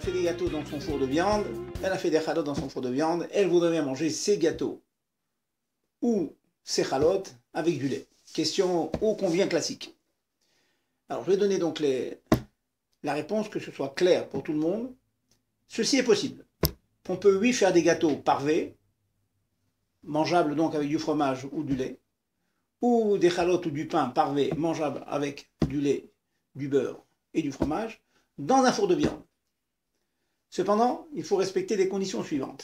fait des gâteaux dans son four de viande, elle a fait des chalotes dans son four de viande, elle voudrait bien manger ses gâteaux ou ses chalotes avec du lait. Question ô combien classique. Alors je vais donner donc la réponse, que ce soit clair pour tout le monde. Ceci est possible. On peut, oui, faire des gâteaux parfaits, mangeables donc avec du fromage ou du lait, ou des chalotes ou du pain parfait, mangeables avec du lait, du beurre et du fromage, dans un four de viande. Cependant, il faut respecter les conditions suivantes.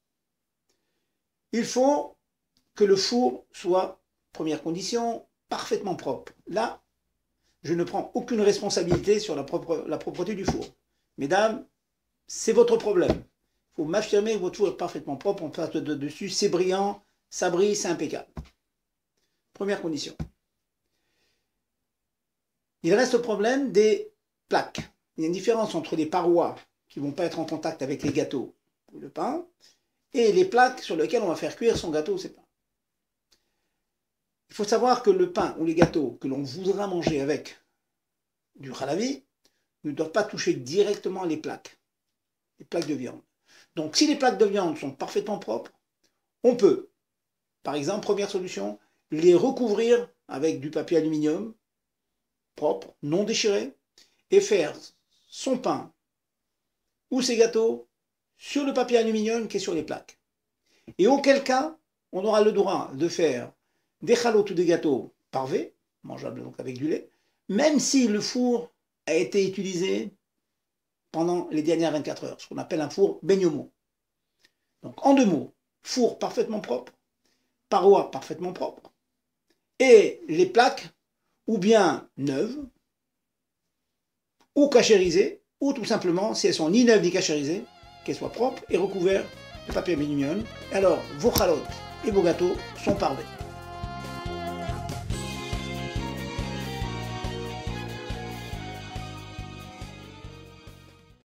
Il faut que le four soit, première condition, parfaitement propre. Là, je ne prends aucune responsabilité sur la propreté du four. Mesdames, c'est votre problème. Il faut m'affirmer que votre four est parfaitement propre, on passe dessus, c'est brillant, ça brille, c'est impeccable. Première condition. Il reste le problème des plaques. Il y a une différence entre les parois qui ne vont pas être en contact avec les gâteaux ou le pain, et les plaques sur lesquelles on va faire cuire son gâteau ou ses pains. Il faut savoir que le pain ou les gâteaux que l'on voudra manger avec du halavi ne doivent pas toucher directement les plaques de viande. Donc si les plaques de viande sont parfaitement propres, on peut, par exemple, première solution, les recouvrir avec du papier aluminium propre, non déchiré, et faire son pain ou ses gâteaux sur le papier aluminium qui est sur les plaques. Et auquel cas, on aura le droit de faire des chalotes ou des gâteaux parfaits, mangeables donc avec du lait, même si le four a été utilisé pendant les dernières 24 heures, ce qu'on appelle un four baignomo. Donc en deux mots, four parfaitement propre, parois parfaitement propres, et les plaques ou bien neuves, ou cachérisées, ou tout simplement, si elles sont ni neuves ni cachérisées, qu'elles soient propres et recouvertes de papier aluminium. Alors vos chalotes et vos gâteaux sont parfaits.